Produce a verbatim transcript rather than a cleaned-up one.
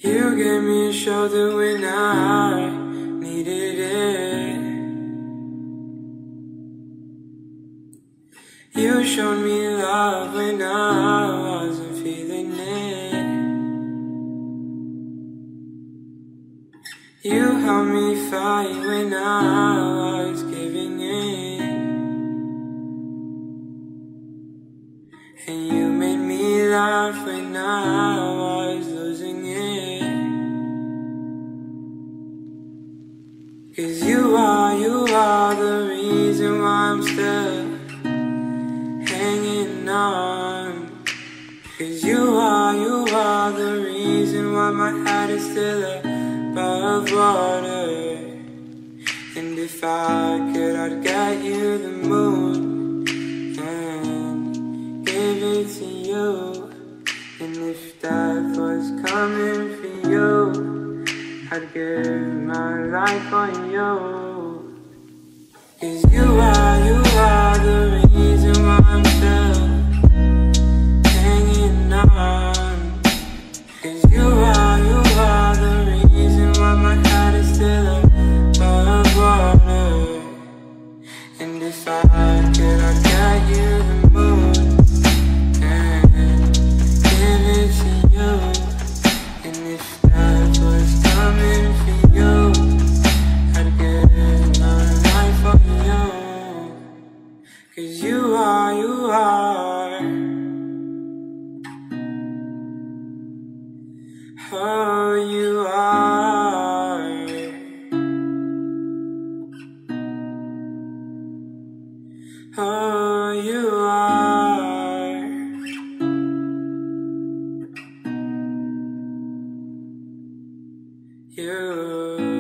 You gave me a shoulder when I needed it. You showed me love when I wasn't feeling it. You helped me fight when I was giving in. And you made me laugh when I was losing it. 'Cause you are, you are the reason why I'm still hanging on. 'Cause you are, you are the reason why my head is still above water. And if I could, I'd get you the moon and give it to you. And if death was coming for you, I'd give my life on you. 'Cause you are, you are the reason why I'm still hanging on. 'Cause you are, you are the reason why my head is still above water. And if I could, I'd get you the moon and give it to you. And if death was coming for you, I'd give my life for you. 'Cause you are, you are, oh, you are, oh, you are, you